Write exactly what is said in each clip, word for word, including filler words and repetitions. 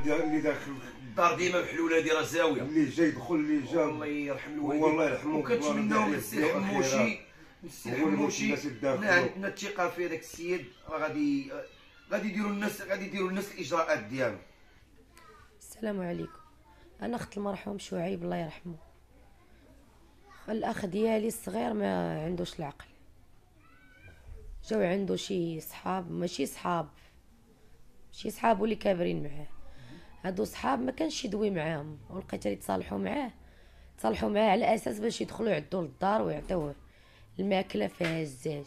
اللي داخل الدار ديما بحلوله دايره زاويه، اللي جاي يدخل اللي جا الله يرحم الوالدين. والله يرحمه وكنتمناو من السي حموشي السي حموشي عندنا الثقه في هذاك السيد، غادي غادي يديروا الناس غادي يديروا الناس الاجراءات ديالهم. السلام عليكم. انا اخت المرحوم شعيب الله يرحمه. الاخ ديالي الصغير ما عندوش العقل، جاو عنده شي صحاب، ماشي صحاب، شي صحابو اللي كابرين معاه. هادو صحاب ما كانش يدوي معاهم، ولقيت اللي تصالحوا معاه تصالحوا معاه على اساس باش يدخلوا عندو للدار ويعطيوه الماكله فيها الزاج،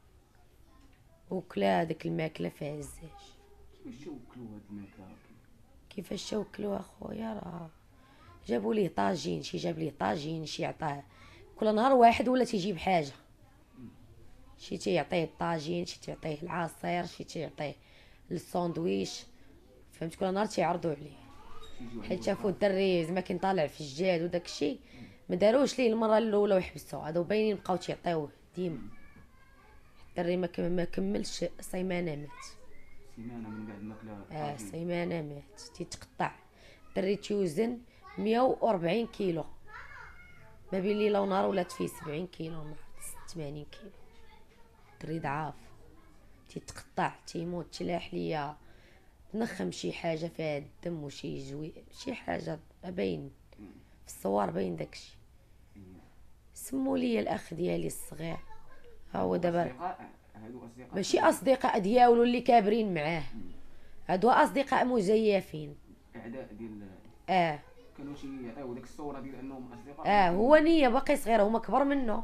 وكلا هذيك الماكله فيها الزاج. كيفاش توكلوا هاد الماكله؟ كيفاش توكلوا اخويا؟ راه جابوا ليه طاجين، شي جاب ليه طاجين، شي عطاه كل نهار واحد ولا تيجيب حاجه، شي تيعطيه الطاجين، شي تيعطيه العصير، شي تيعطيه الساندويش، فهمت؟ كل نهار تيعرضوا عليه، حيت شافوا الدري زعما كان طالع في الجاد وداك الشيء، ما داروش ليه المره الاولى وحبسوه، هادو باينين بقاو تيعطيوه ديما. الدري ما ما كملش سيمانه مات. سيمانه من بعد الماكله؟ اه سيمانه مات، تيتقطع. الدري تيوزن مية وأربعين كيلو، ما بين ليله ونهار ولات فيه سبعين كيلو، نهار ثمانين كيلو. الدري ضعاف، تيتقطع، تيموت، تلاح ليا تنخم شي حاجه فيها الدم وشي جوي، شي حاجه باين في الصور، باين داكشي. سموا لي الاخ ديالي الصغير، ها هو دابا ماشي اصدقاء ديالو اللي كابرين معاه، هادو اصدقاء مزيفين، اعداء ديال اه كانوا تيعطيو ديك الصوره ديال انهم اصدقاء. اه هو نيه باقي صغير، هما كبر منه.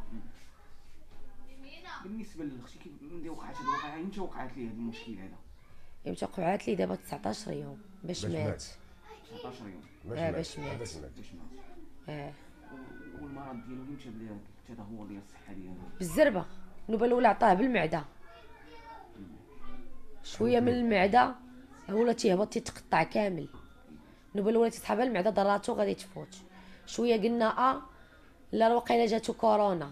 بالنسبه للاختي كيف ملي وقعت هاد الوقعه، امتى وقعت ليه هاد المشكل هذا؟ امتى وقعت لي؟ دابا تسعطاش يوم باش مات. تسعطاش يوم اه باش مات. باش مات. اه والمرض ديالو امتى بدا التدهور ديال الصحه ديالو؟ بالزربه. النوبه الاولى عطاه بالمعده، شويه من المعده ولا تيهبط تيتقطع كامل. النوبه الاولى تسحبها المعده ضراتو غادي تفوت شويه، قلنا اه لا وقيله جاتو كورونا،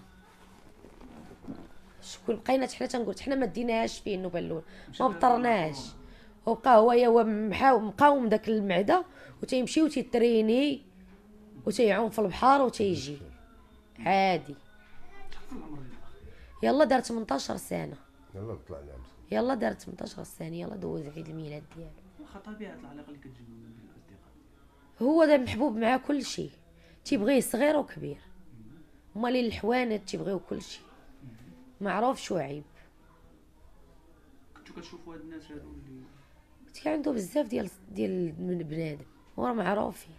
شكون بقينا حنا تنقول حنا ما ديناهاش فيه النوبه الاولى، ما بطرناش، وبقى هو هو مقاوم داك المعده، وتيمشي وتيتريني وتيعوم في البحر وتيجي عادي. يلا دار ثمنطاش سنه، يلا طلع لها يلا دار ثمنطاش سنه، يلا دوز عيد الميلاد ديالو. واخا طبيعه العلاقه اللي كتجمع بين الاصدقاء، هو دا محبوب معاه كل شيء، تيبغيه صغير وكبير، هما اللي الحوانت تيبغيو كل شيء، معروف شو عيب. كنتو كتشوفوا هاد الناس هادو اللي كان عنده بزاف ديال ديال من بنادم وراه معروفين،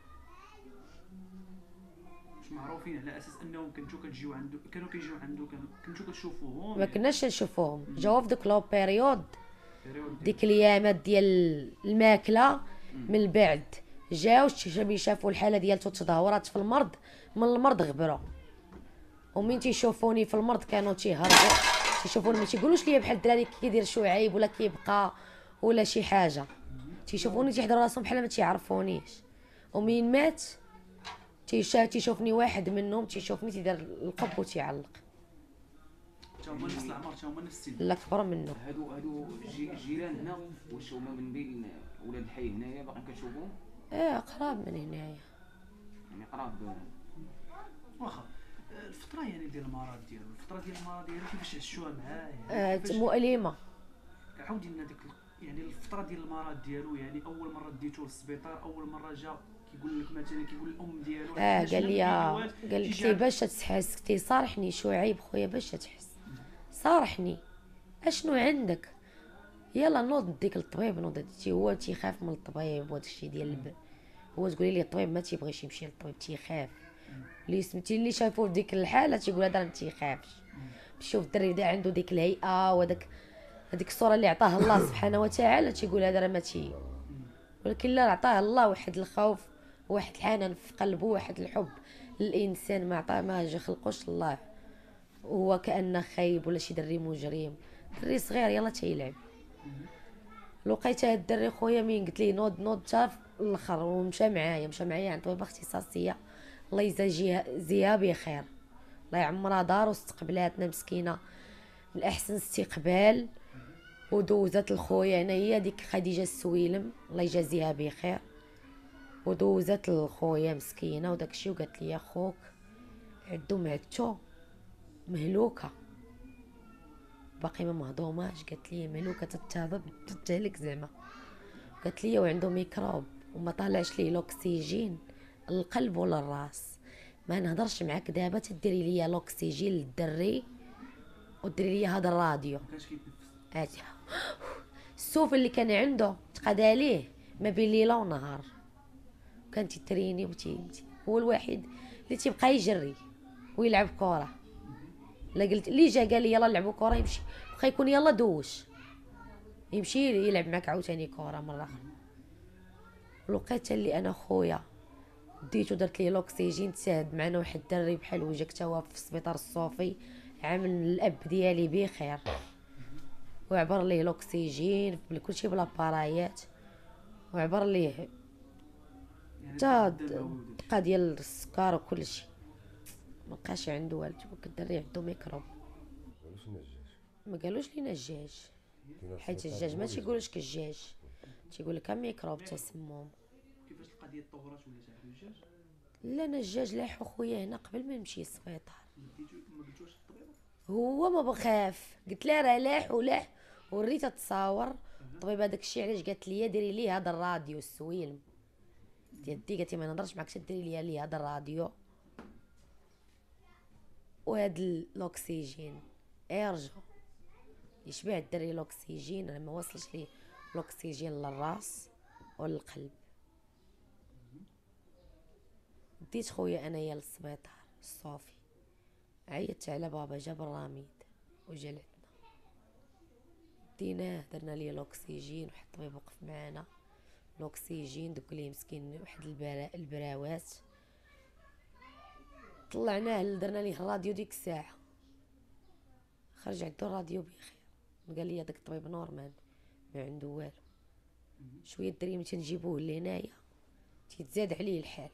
مش معروفين على اساس انهم كنتو كتجيو عنده، كانوا كيجيو عنده، كنتو كتشوفوهم؟ ما كناش نشوفوهم، جاو في ديك لو بيريود، ديك الايامات ديال الماكله، من بعد جاو شافوا الحاله ديالته تدهورات في المرض، من المرض غبروا، ومين تيشوفوني في المرض كانوا تيهربوا، تيشوفوني ما تيقولوش ليا بحال الدراري كيدير شعيب ولا كيبقى ولا شي حاجه، تيشوفوني تيحضروا راسهم بحال ما تيعرفونيش. ومين مات تيشا تيشوفني واحد منهم، تيشوفني تيدير القب وتيعلق. تا هما نفس العمر، تا هما نفس السن؟ لا كبر منه. هادو هادو الجيران هنا، واش هما من بين ولاد الحي هنايا باقي كتشوفوهم؟ اه قراب من هنايا، يعني قراب. واخا الفتره يعني ديال المرض ديالو، الفتره ديال المرض ديالو كيفاش عشتوها معاه؟ يعني آه مؤلمه. عاودي لنا ديك يعني الفتره ديال المرض ديالو، يعني اول مره ديتو للسبيطار، اول مره جا كيقول لك مثلا، كيقول الام ديالو اه قال لي قال لي باش تحس، تيصارحني شعيب خويا باش تحس، صارحني اشنو عندك، يلا نوض نديك للطبيب، نوض ديتي. هو تيخاف من الطبيب وداك الشيء ديال الب... هو تقولي لي الطبيب ما تيبغيش يمشي للطبيب، تيخاف. اللي سمتي اللي شافوه في ديك الحاله تيقول هذا ما تيخافش. شوف الدري دا عنده ديك الهيئه وداك هذيك الصوره اللي عطاها الله سبحانه وتعالى، تيقول هذا راه ما تي، ولكن لا عطاه الله واحد الخوف، واحد الحنان في قلبه، واحد الحب للانسان ما عطاه، ما جا خلقوش الله هو كانه خايب ولا شي دري مجرم، دري صغير يلا تيلعب. لقيت هاد الدري خويا مين قلت ليه نوض نوض حتى الاخر، ومشى معايا مشى معايا عند طبيبه اختصاصيه، الله يجازيها بخير، الله يعمرها دار واستقبلاتنا مسكينه من احسن استقبال، ودوزت لخويا هنايا ديك خديجه السويلم الله يجازيها بخير، ودوزت لخويا مسكينه وداكشي، وقالت لي خوك عندو معدتو مهلوكه باقي ما مهضوماش، قالت لي مهلوكه تتهضب تتهلك زعما، قالت لي وعنده ميكروب وما طالعش ليه الاكسجين القلب ولا الراس. ما نهضرش معاك دابا تديري ليا الاكسجين للدري وديري لي هذا الراديو. مكانش كيتنفس. عادي السوف اللي كان عنده تقاد عليه ما بين ليله ونهار، كان تيتريني وتي هو الوحيد اللي تيبقى يجري ويلعب كره. لا قلت اللي جا قال لي يلا نلعبوا كره يمشي بقى يكون يلا دوش يمشي يلعب معك عاوتاني كره مره اخرى. لقيت اللي انا خويا ديتو درت ليه الاكسجين، تساعد معنا واحد الدري بحال وجهك تا هو في السبيطار الصوفي عامل الاب ديالي بخير، وعبر ليه الاكسجين كلشي بلا بارايات، وعبر ليه يعني تا الدموي وداك الشيء. بقى ديال السكر وكلشي، مبقاش عنده والو. الدري عنده ميكروب. علاش نجاش؟ ما قالوش لينا الجاج، كاين حيت السلطة الجاج ما الموريزة. تيقولوش كالجاج، تيقول لك ميكروب تسمم. كيفاش القضيه تطورات ولا تعرف الجاج؟ لا انا الجاج لاحو خويا هنا قبل ما نمشي السبيطار، ديتو ما قلتوش الطبيبه؟ هو ما بخاف، قلت لها راه لاح ولاح وريتها تصاور. الطبيبه داك الشيء علاش قالت لي ديري لي هذا الراديو السويلم ديال دي، قالت لي ما نهضرش معاك ديري لي لي هذا الراديو وهاد الاكسجين ارجع يشبع الدري الاكسجين، راه ما وصلش ليه الاكسجين للراس والقلب. ديت خويا انايا للسبيطار الصوفي، عيطت على بابا جاب الراميد وجا لعندنا، ديناه درنا ليه الاكسجين، واحد الطبيب وقف معانا الاكسجين دق ليه مسكين واحد البرا البراوات، طلعناه درنا ليه الراديو ديك الساعه، خرج عندو الراديو بخير. قال لي داك الطبيب نورمال ما عنده والو، شويه الدري ملي تنجيبوه لهنايا تيتزاد عليه الحال،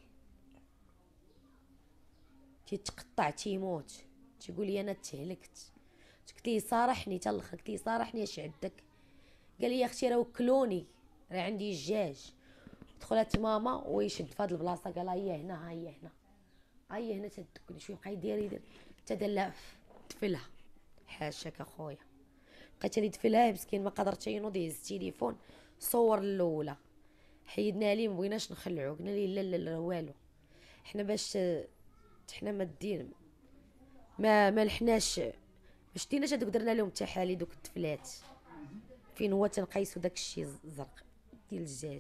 تيتقطع تيموت، تيقول لي انا تهلكت. قلت ليه صارحني تا الاخر، قلت ليه صارحني اش عندك؟ قال لي يا اختي راه وكلوني راه عندي الجاج. دخلت ماما ويشد في هاد البلاصه قال هيا هنا هيا هنا هيا هنا تدكني شويه، بقى يدير يدير حتى دلع دفلها. حاشاك اخويا بقيت لي دفلها مسكين ما قدر حتى ينوض يهز التليفون صور الاولى، حيدنا ليه ما بغيناش نخلعو، قلنا ليه لا لا لا والو، حنا باش حنا ما دير ما ما لحناش باش ديناش هادوك درنا لهم التحاليل دوك الدفلات فين هو تنقيسو داك الشيء الزرق ديال الدجاج.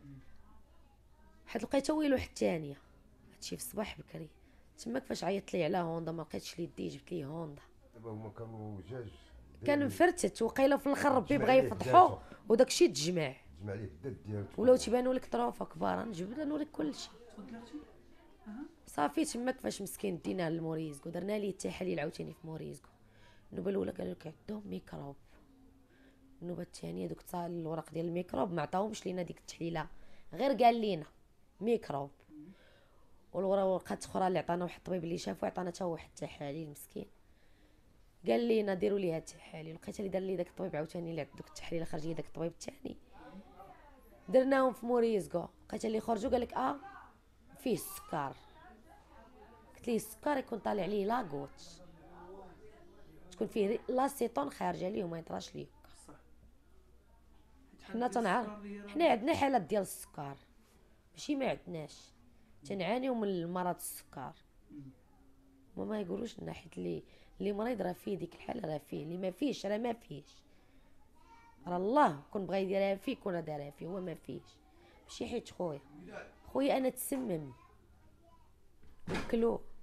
حيت لقيتها ويلو حتى الثانيه هادشي في الصباح بكري تماك فاش عيطت لي على هوندا ما لقيتش لي دي، جبت لي هوندا دابا هما كانوا جاج كان مفرتت وقيله في الاخر ربي تجمع بغا ليه يفضحو الداتا. وداك الشيء تجمع تجمع ليه الدات ديالو ولاو تيبانوا لك طروفه كبار، نجبد نوريك كلشي. تفضل اختي. صافي تماك فاش مسكين ديناه لموريزكو درنا ليه التحاليل عاوتاني في موريزكو. النوبه الاولى قالوا لك عندهم ميكروب، النوبه الثانيه دوك تصال الورق ديال الميكروب ما عطاوهمش لينا ديك التحليله، غير قال لينا ميكروب. والورقات اخرى اللي عطانا واحد الطبيب اللي شافو عطانا حتى واحد التحاليل مسكين، قال لينا ديروا ليها التحاليل. لقيت اللي دار لي داك الطبيب عاوتاني اللي عند دوك التحاليل خرج لي داك الطبيب الثاني درناهم في موريزكو. لقيت اللي خرجوا قال لك اه فيه السكر، قلت ليه السكر يكون طالع ليه لاغوت تكون فيه لاسيتون خارجه ليه وما يطراش ليه. صح. حنا تنعرف حنا عندنا حالات ديال السكر ماشي ما عندناش، تنعانيو من المرض السكر. هما ما يقولوش لنا حيت اللي اللي مريض راه فيه ديك الحاله راه فيه، اللي ما فيهش راه ما فيهش، راه الله كون بغا يديرها فيه كون راه دارها فيه، هو ما فيهش ماشي حيت خويا خويا انا تسمم وكلو.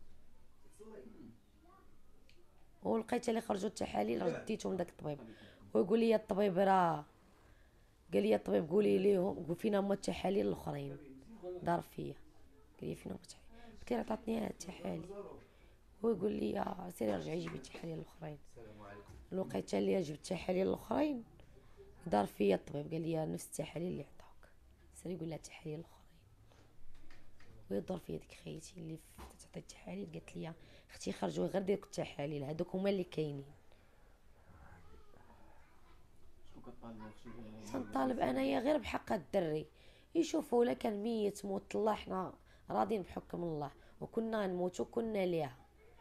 ولقيت اللي خرجوا التحاليل رديتهم داك الطبيب ويقول لي الطبيب راه قال لي الطبيب قولي ليهم قول فينا هما التحاليل الاخرين دار فيا، قال لي فينا هما التحاليل، قلت له عطاتني التحاليل هو يقول لي يا سيري رجعي جيبي التحاليل الاخرين. لقيت اللي جبت التحاليل الاخرين دار فيا الطبيب قال لي نفس التحاليل اللي عطاوك سيري قول لها التحاليل الاخرين. ويضر فيا ديك خيتي اللي تعطي التحاليل قالت لي اختي خرجوا غير ديك التحاليل هذوك هما اللي كاينين. شنو تنطالب انايا غير بحق الدري، يشوفوا ولا كان ميت موت الله، حنا راضين بحكم الله، وكنا نموت وكنا ليها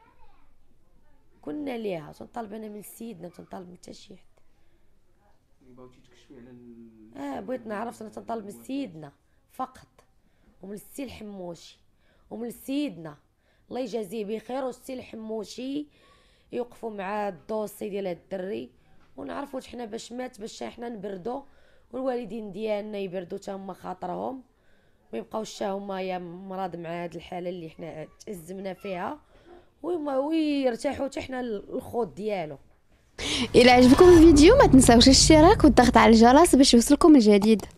كنا ليها. تنطالب انا من سيدنا، تنطالب من حتى شي حد. بغيتي تكشفي على ال... اه بغيت نعرف، انا تنطالب من سيدنا فقط، ومن السي الحموشي، ومن سيدنا الله يجازيه بخير، والسي الحموشي يوقفوا مع الدوسي ديال هاد الدري، ونعرفوا حنا باش مات باش حنا نبردو، والوالدين ديالنا يبردوا حتى هما خاطرهم، ما يبقاوش هما يا مرض مع هاد الحاله اللي حنا تأزمنا فيها، وما ويرتاحوا حتى حنا الخوض ديالو. الى عجبكم الفيديو ما تنساوش الاشتراك والضغط على الجرس باش يوصلكم الجديد.